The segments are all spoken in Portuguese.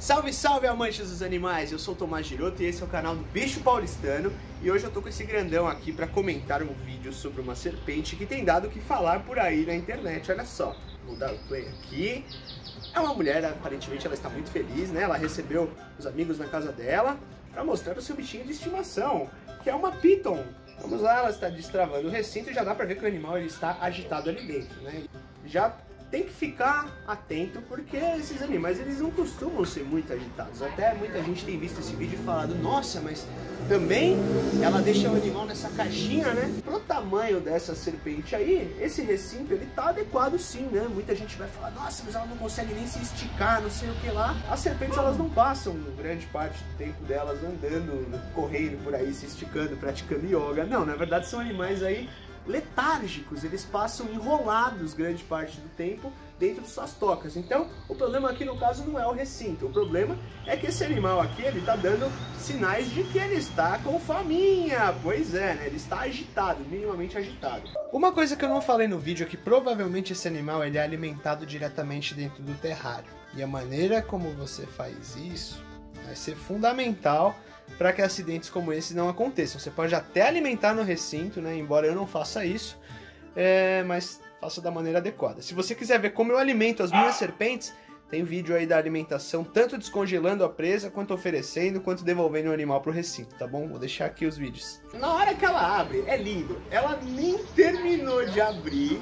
Salve, salve, amantes dos animais! Eu sou o Tomás Giroto e esse é o canal do Bicho Paulistano. E hoje eu tô com esse grandão aqui para comentar um vídeo sobre uma serpente que tem dado o que falar por aí na internet. Olha só, vou dar o play aqui. É uma mulher, aparentemente ela está muito feliz, né? Ela recebeu os amigos na casa dela para mostrar o seu bichinho de estimação, que é uma Piton. Vamos lá, ela está destravando o recinto e já dá para ver que o animal ele está agitado ali dentro, né? Já tem que ficar atento porque esses animais eles não costumam ser muito agitados. Até muita gente tem visto esse vídeo e falado, nossa, mas também ela deixa o animal nessa caixinha, né? Pro tamanho dessa serpente aí, esse recinto ele tá adequado sim, né? Muita gente vai falar, nossa, mas ela não consegue nem se esticar, não sei o que lá. As serpentes elas não passam grande parte do tempo delas andando, correndo por aí, se esticando, praticando yoga. Não, na verdade são animais aí letárgicos, eles passam enrolados grande parte do tempo dentro de suas tocas. Então, o problema aqui no caso não é o recinto, o problema é que esse animal aqui, ele tá dando sinais de que ele está com faminha. Pois é, né? Ele está agitado, minimamente agitado. Uma coisa que eu não falei no vídeo é que provavelmente esse animal ele é alimentado diretamente dentro do terrário. E a maneira como você faz isso vai ser fundamental para que acidentes como esse não aconteçam. Você pode até alimentar no recinto, né? Embora eu não faça isso, mas faça da maneira adequada. Se você quiser ver como eu alimento as minhas serpentes, tem vídeo aí da alimentação, tanto descongelando a presa, quanto oferecendo, quanto devolvendo o animal pro recinto, tá bom? Vou deixar aqui os vídeos. Na hora que ela abre, é lindo. Ela nem terminou de abrir,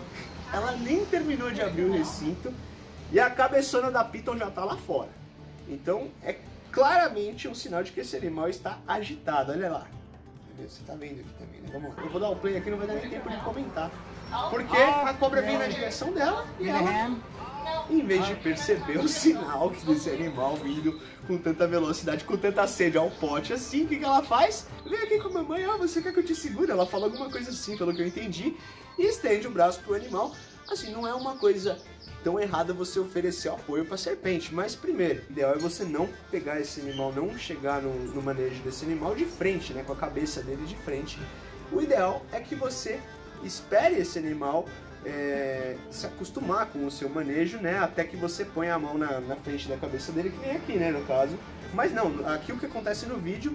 o recinto e a cabeçona da Piton já tá lá fora. Então, é claramente um sinal de que esse animal está agitado, olha lá. Você tá vendo aqui também, né? Vamos lá. Eu vou dar o play aqui, não vai dar nem tempo de comentar. Porque a cobra vem na direção dela e ela, em vez de perceber o sinal desse animal vindo com tanta velocidade, com tanta sede ao pote assim, o que ela faz? Vem aqui com a mamãe, você quer que eu te segure? Ela fala alguma coisa assim, pelo que eu entendi, e estende o braço pro animal. Assim, não é uma coisa tão errada você oferecer apoio para a serpente, mas primeiro, o ideal é você não pegar esse animal, não chegar no manejo desse animal de frente, né, com a cabeça dele de frente. O ideal é que você espere esse animal se acostumar com o seu manejo, né, até que você ponha a mão na frente da cabeça dele, que nem aqui, né, no caso. Mas não, aqui o que acontece no vídeo,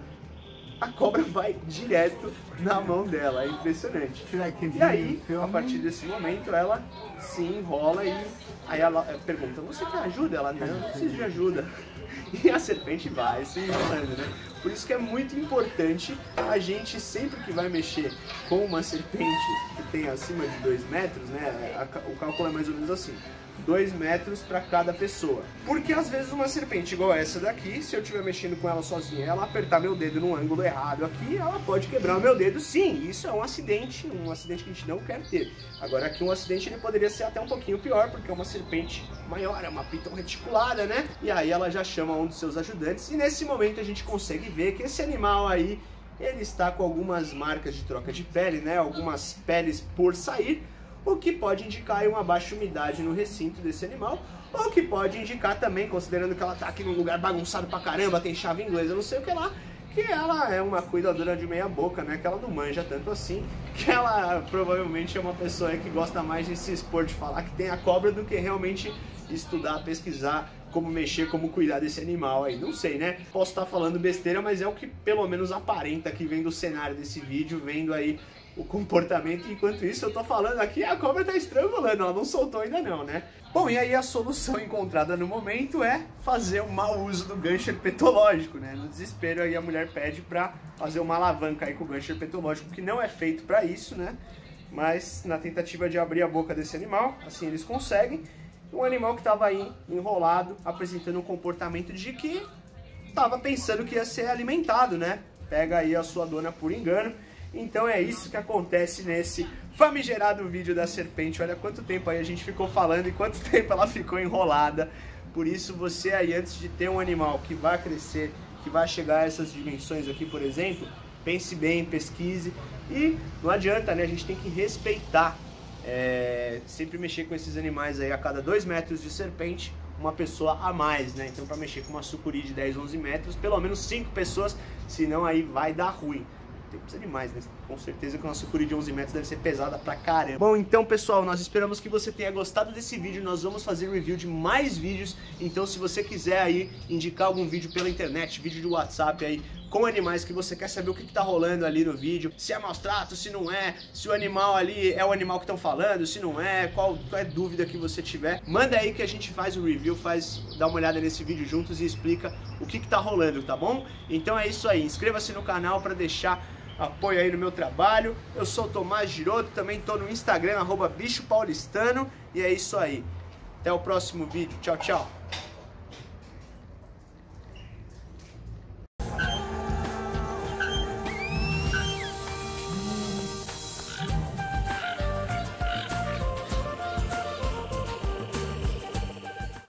a cobra vai direto na mão dela, é impressionante. E aí, a partir desse momento, ela se enrola e aí ela pergunta, você quer ajuda? Ela, não preciso de ajuda. E a serpente vai se enrolando, né? Por isso que é muito importante a gente, sempre que vai mexer com uma serpente que tem acima de 2 metros, né? O cálculo é mais ou menos assim. 2 metros para cada pessoa. Porque às vezes uma serpente igual essa daqui, se eu estiver mexendo com ela sozinha, ela apertar meu dedo num ângulo errado aqui, ela pode quebrar o meu dedo. Sim, isso é um acidente que a gente não quer ter. Agora aqui um acidente ele poderia ser até um pouquinho pior, porque é uma serpente maior, é uma Piton reticulada, né? E aí ela já chama um dos seus ajudantes e nesse momento a gente consegue ver que esse animal aí, ele está com algumas marcas de troca de pele, né? Algumas peles por sair, o que pode indicar uma baixa umidade no recinto desse animal, ou que pode indicar também, considerando que ela tá aqui num lugar bagunçado pra caramba, tem chave inglesa, não sei o que lá, que ela é uma cuidadora de meia boca, né, que ela não manja tanto assim, que ela provavelmente é uma pessoa que gosta mais de se expor, de falar que tem a cobra, do que realmente estudar, pesquisar como mexer, como cuidar desse animal aí, não sei, né? Posso estar falando besteira, mas é o que pelo menos aparenta que vem do cenário desse vídeo, vendo aí o comportamento. Enquanto isso eu tô falando aqui, a cobra tá estrangulando, ela não soltou ainda não, né? Bom, e aí a solução encontrada no momento é fazer um mau uso do gancho herpetológico, né? No desespero aí a mulher pede pra fazer uma alavanca aí com o gancho herpetológico, que não é feito pra isso, né? Mas na tentativa de abrir a boca desse animal, assim eles conseguem. Um animal que estava aí enrolado, apresentando um comportamento de que estava pensando que ia ser alimentado, né? Pega aí a sua dona por engano. Então é isso que acontece nesse famigerado vídeo da serpente. Olha quanto tempo aí a gente ficou falando e quanto tempo ela ficou enrolada. Por isso você aí, antes de ter um animal que vai crescer, que vai chegar a essas dimensões aqui, por exemplo, pense bem, pesquise. E não adianta, né? A gente tem que respeitar. Sempre mexer com esses animais aí a cada 2 metros de serpente, uma pessoa a mais, né? Então para mexer com uma sucuri de 10, 11 metros, pelo menos 5 pessoas, senão aí vai dar ruim. tem muitos animais, né? Com certeza que a nossa sucuri de 11 metros deve ser pesada pra caramba. Bom, então pessoal, nós esperamos que você tenha gostado desse vídeo. Nós vamos fazer review de mais vídeos. Então se você quiser aí indicar algum vídeo pela internet, vídeo de WhatsApp aí, com animais que você quer saber o que tá rolando ali no vídeo, se é maus tratos, se não é, se o animal ali é o animal que estão falando, se não é, qual é dúvida que você tiver, manda aí que a gente faz o review, dá uma olhada nesse vídeo juntos e explica o que tá rolando, tá bom? Então é isso aí, inscreva-se no canal para deixar apoio aí no meu trabalho. Eu sou o Tomás Giroto, também tô no Instagram, @bichopaulistano, e é isso aí. Até o próximo vídeo, tchau, tchau!